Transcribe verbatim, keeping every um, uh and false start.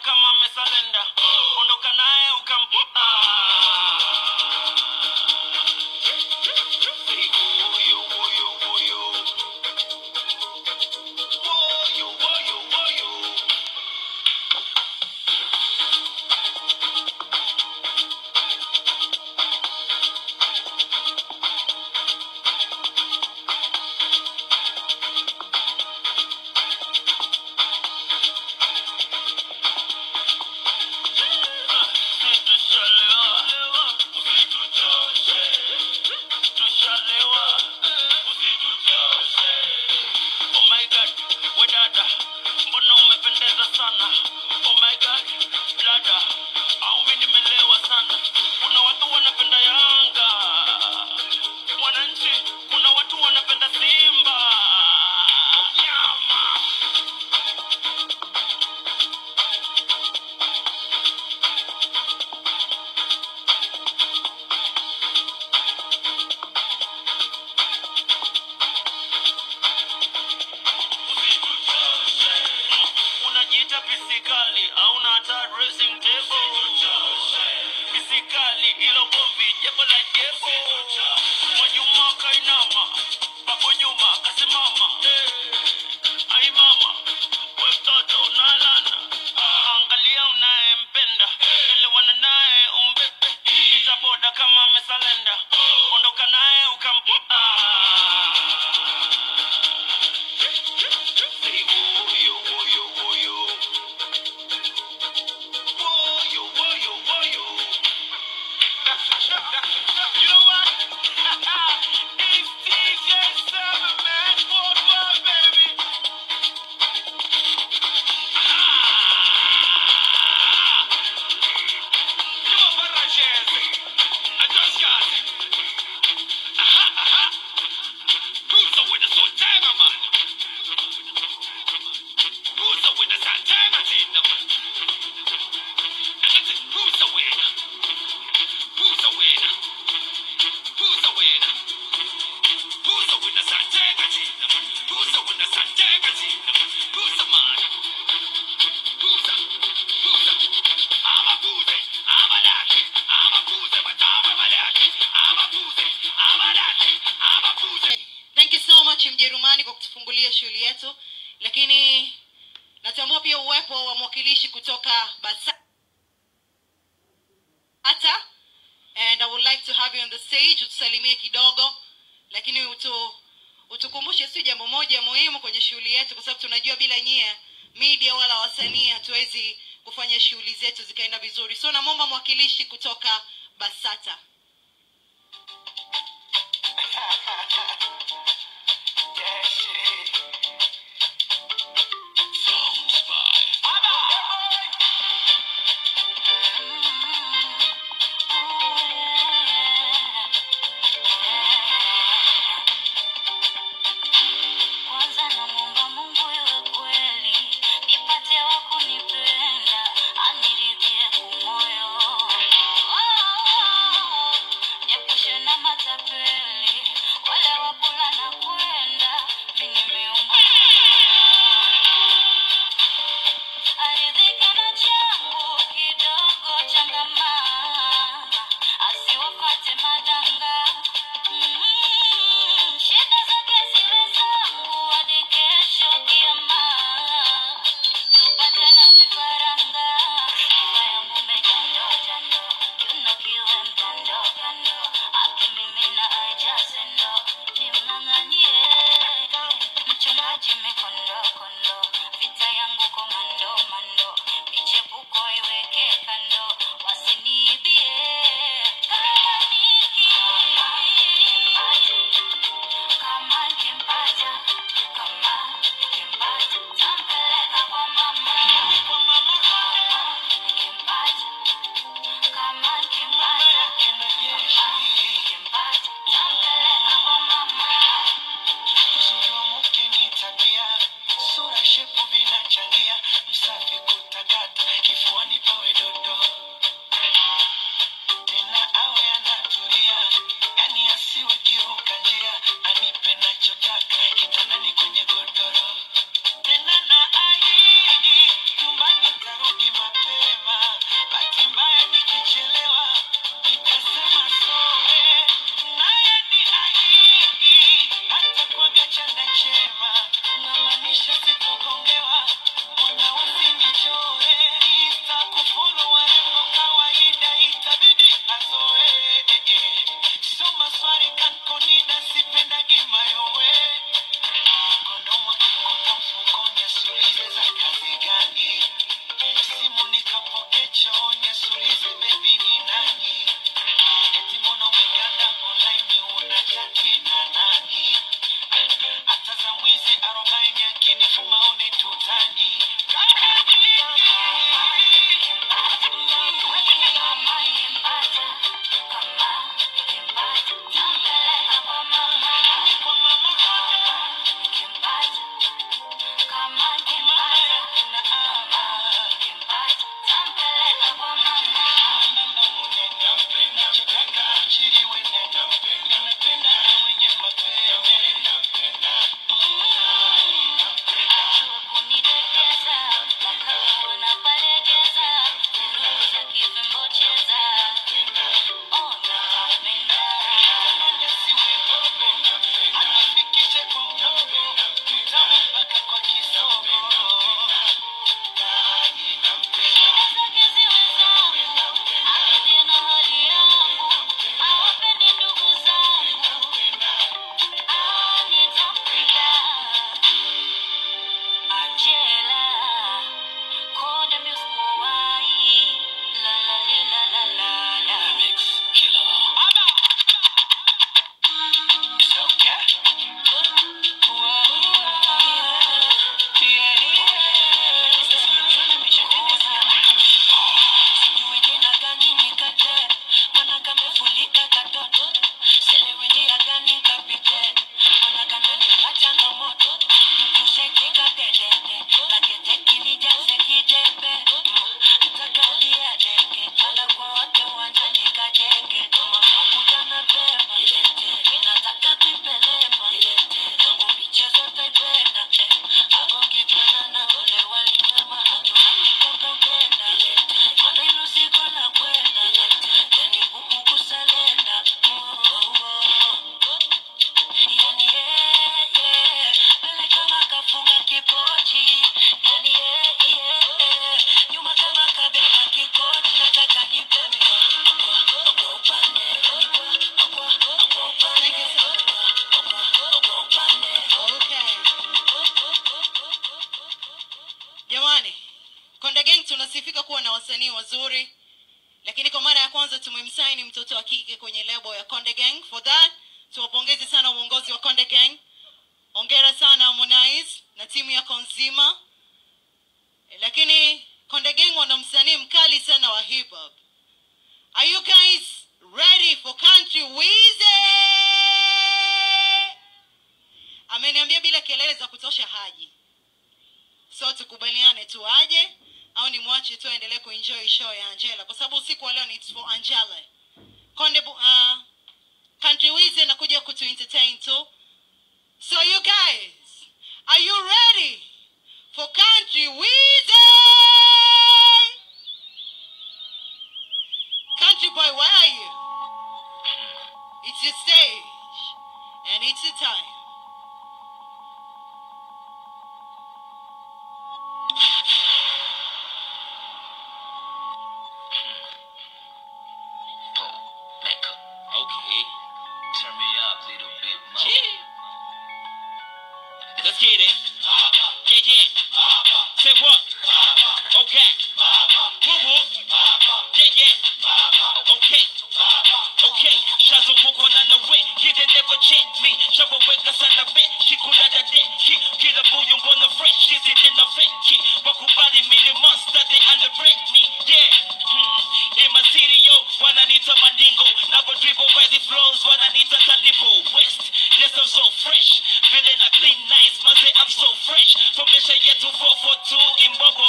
kama amesalenda. Ondoka naye ukam Mjerumani kwa kutufungulia shughuli yetu, lakini natambua pia uwepo wa mwakilishi kutoka BASATA, and I would like to have you on the stage utusalimie kidogo, lakini utu utukumbushe si jambo moja muhimu kwenye shughuli yetu, kwa sababu tunajua bila nyie media wala wasanii hatuwezi kufanya shughuli zetu zikaenda vizuri. So naomba mwakilishi kutoka BASATA. Konde Gang tunasifika kuwa na wasanii wazuri, lakini kwa mara ya kwanza tumemsaini mtoto wa kike kwenye lebo ya Konde Gang. For that, tuwapongeze sana uongozi wa Konde Gang. Hongera sana Harmonize na timu yako nzima. Lakini Konde Gang wana msanii mkali sana wa hip hop. Are you guys ready for Country Wheezy? Ameniambia bila kelele za kutosha haji. So tukubaliane tu aje au ni mwache tu aendelee kuenjoy show ya Angela kwa sababu usiku wa leo ni for Angela. Konde uh, Country Wheezy nakuja kutu entertain tu. So you guys, are you ready for Country Wheezy? Country boy, where are you? It's your stage and it's your time. Okay, turn me up a little bit more. Yeah. Let's get it. Yeah, yeah. Say what? Okay. Woo woo. Yeah, yeah. Okay. Okay. Shazo woko na na we. He did never check me. Shabo weka sana bet. Kikula da de. Kila buyu mbona fresh. She's in the fake. Wakubali mini monster. They underrate me. Yeah. Hmm. In my city, yo. Wananita mandingo. Nabo dribble crazy flows. Wananita talibo. West. Yes, I'm so fresh. Feeling like clean nice. Man say I'm so fresh. From Misha yet to four four two. In Bobo.